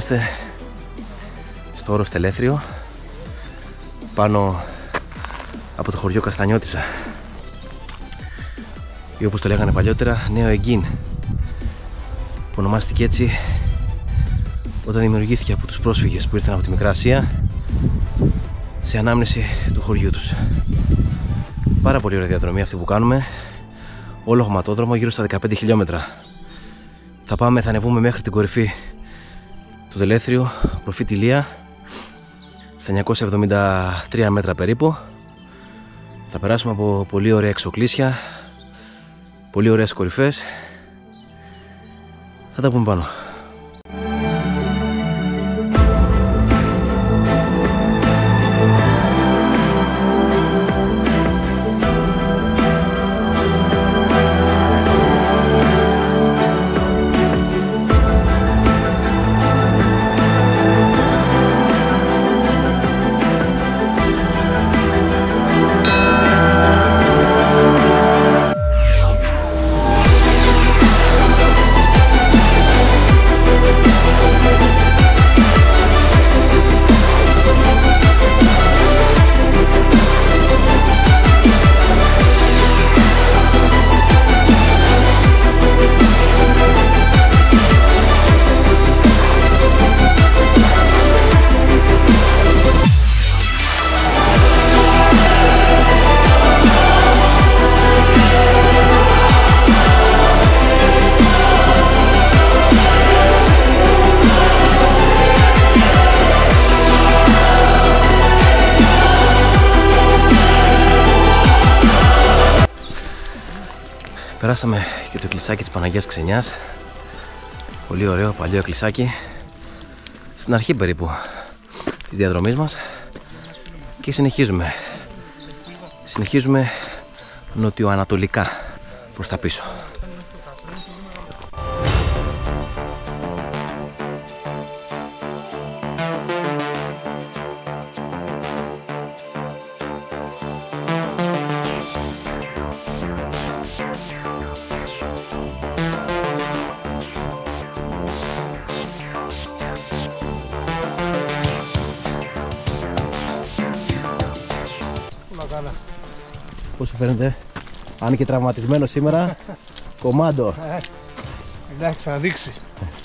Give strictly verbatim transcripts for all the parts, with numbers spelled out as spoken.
Είμαστε στο όρος Τελέθριο, πάνω από το χωριό Καστανιώτισσα, ή όπως το λέγανε παλιότερα Νέο Εγκίν, που ονομάστηκε έτσι όταν δημιουργήθηκε από τους πρόσφυγες που ήρθαν από τη Μικρά Ασία σε ανάμνηση του χωριού τους. Πάρα πολύ ωραία διαδρομή αυτή που κάνουμε, όλο χωματόδρομο, γύρω στα δεκαπέντε χιλιόμετρα. Θα πάμε, θα ανεβούμε μέχρι την κορυφή του Τελέθριου, προφή Τηλία, στα εννιακόσια εβδομήντα τρία μέτρα περίπου. Θα περάσουμε από πολύ ωραία εξοκλήσια, πολύ ωραίες κορυφές. Θα τα πούμε πάνω. Περάσαμε και το εκκλησάκι της Παναγίας Ξενιάς. Πολύ ωραίο, παλιό εκκλησάκι. Στην αρχή περίπου της διαδρομής μας. Και συνεχίζουμε. Συνεχίζουμε νοτιοανατολικά προς τα πίσω. Πώς σου φαίνεται, αν και τραυματισμένο σήμερα, κομμάντο. Εντάξει, θα δείξει.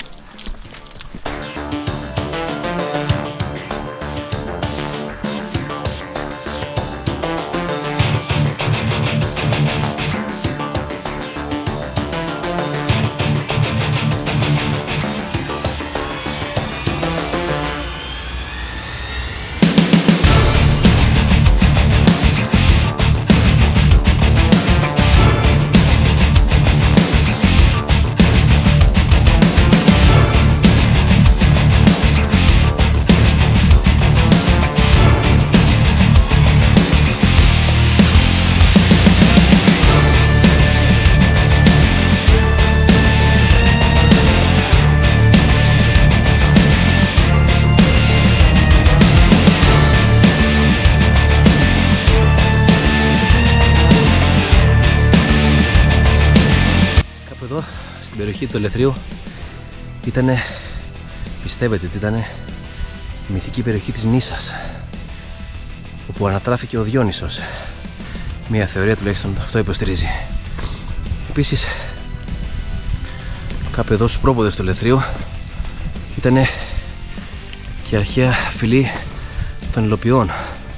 Εδώ στην περιοχή του Τελεθρίου ήτανε, πιστεύετε ότι ήταν η μυθική περιοχή της Νήσας, όπου ανατράφηκε ο Διόνυσος. Μια θεωρία τουλάχιστον αυτό υποστηρίζει. Επίσης κάπου εδώ στους πρόποδες του Τελεθρίου ήτανε και η αρχαία φυλή των Υλοποιών.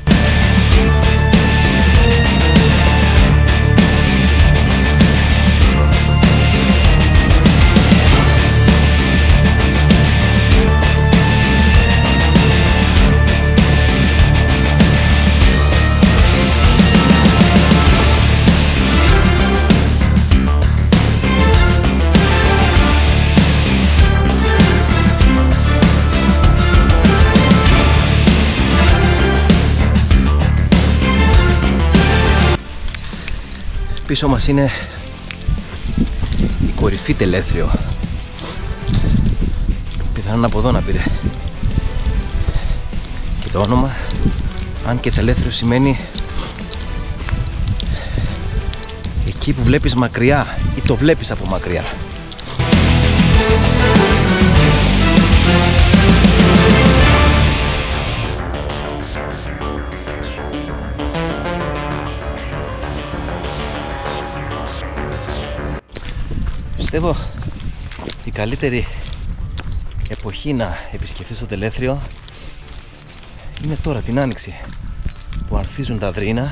Πίσω μας είναι η κορυφή Τελέθριο. Πιθανόν από εδώ να πήρε και το όνομα, αν και Τελέθριο σημαίνει εκεί που βλέπεις μακριά ή το βλέπεις από μακριά. Πιστεύω η καλύτερη εποχή να επισκεφθείς το Τελέθριο είναι τώρα, την άνοιξη, που ανθίζουν τα δρύνα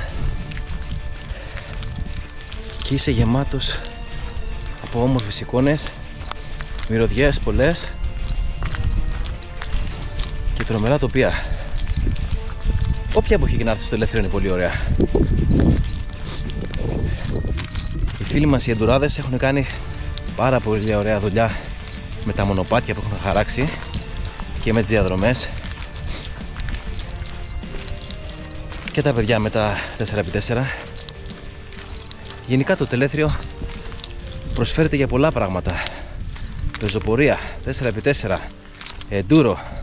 και είσαι γεμάτος από όμορφες εικόνες, μυρωδιές πολλές και τρομερά τοπία. Όποια εποχή και να έρθεις στο Τελέθριο είναι πολύ ωραία. Οι φίλοι μας οι εντουράδες έχουν κάνει πάρα πολύ ωραία δουλειά με τα μονοπάτια που έχουν χαράξει και με τις διαδρομές, και τα παιδιά με τα τέσσερα επί τέσσερα. Γενικά το Τελέθριο προσφέρεται για πολλά πράγματα: πεζοπορία, τέσσερα επί τέσσερα, εντούρο,